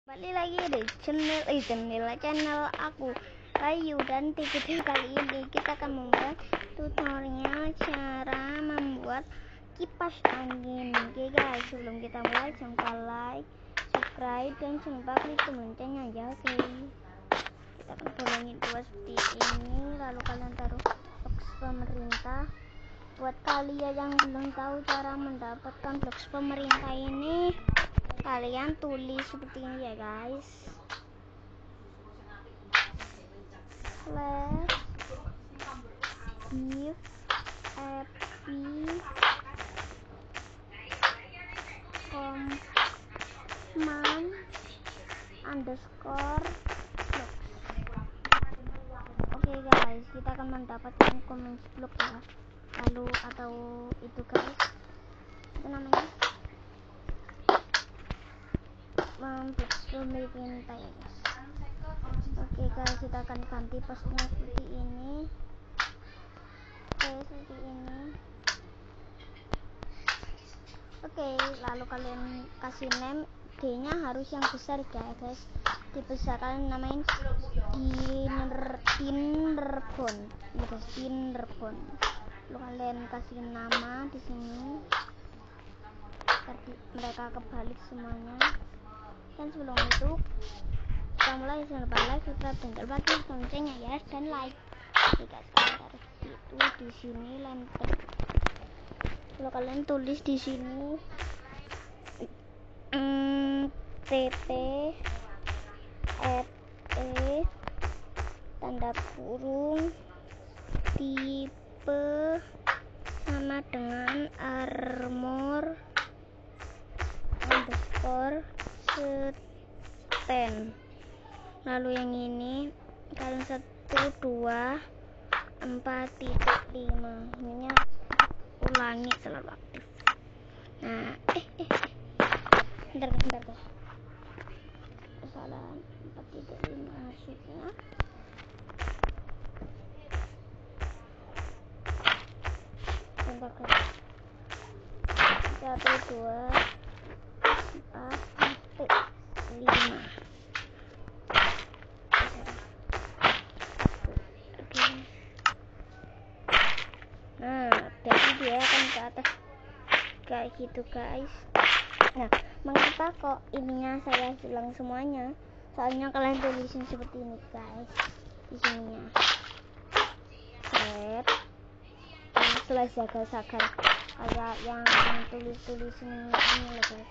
Balik lagi di channel aku Rayu, dan di video kali ini kita akan membuat tutorial cara membuat kipas angin. Oke guys, sebelum kita mulai jangan lupa like, subscribe, dan jangan lupa klik loncengnya ya. Oke, kita akan bolongin dua seperti ini, lalu kalian taruh box pemerintah. Buat kalian yang belum tahu cara mendapatkan box pemerintah ini, kalian tulis seperti ini ya guys, slash give command underscore box. Oke guys, kita akan mendapatkan comment block ya, lalu atau itu guys, itu namanya pemerintah ya guys. Oke guys, kita akan ganti posnya seperti ini. Oke, seperti ini. Oke, lalu kalian kasih name, D nya harus yang besar ya guys, dibesar kalian namain Dinnerbond ya guys, Dinnerbond. Lalu kalian kasih nama di sini, tadi mereka kebalik semuanya. Dan sebelum itu kita mulai, jangan lupa like, subscribe, dan jangan lupa loncengnya ya, dan like. Oke guys, kalian taruh itu di sini, lempar. Kalau kalian tulis di sini TT tanda kurung tipe sama dengan armor underscore stand. Lalu yang ini kalian 124.5 ininya ulangi selalu aktif. Nah bentar guys, kesalahan 4.5 maksudnya. Bentar guys, 124.5. Nah, jadi dia akan ke atas kayak gitu guys. Nah, mengapa kok ininya saya hilang semuanya? Soalnya kalian tulisin seperti ini guys, di sininya slash jaga sagar, kayak yang tulis ini loh guys.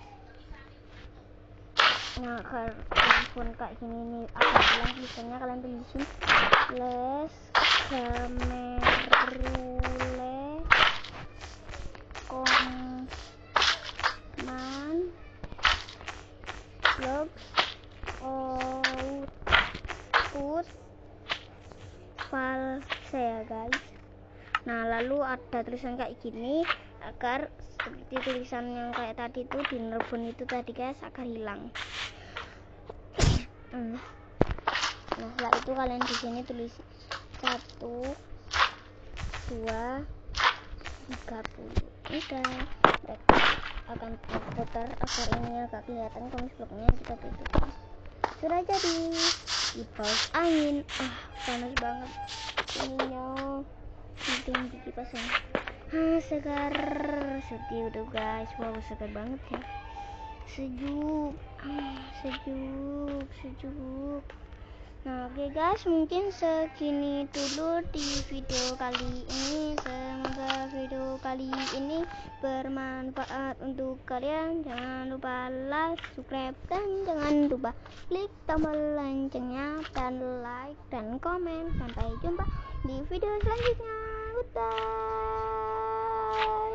Nah, kalaupun kayak gini nih aku bilang tulisannya, kalian tulisin slash gamerule command log output file saya guys. Nah, lalu ada tulisan kayak gini agar seperti tulisan yang kayak tadi tuh di Dinnerbond itu tadi guys, agar hilang. Nah, setelah itu kalian di sini tulis 1, 2, 30. Udah, mereka akan putar agar ini agak kelihatan komis bloknya kita tutup. Sudah jadi kipas angin. Panas banget ininya, penting di kipasnya. Segar seperti itu guys. Wow, segar banget ya, sejuk. Sejuk. Nah, oke guys, mungkin segini dulu di video kali ini. Semoga video kali ini bermanfaat untuk kalian. Jangan lupa like, subscribe, dan jangan lupa klik tombol loncengnya, dan like dan komen. Sampai jumpa di video selanjutnya. Goodbye.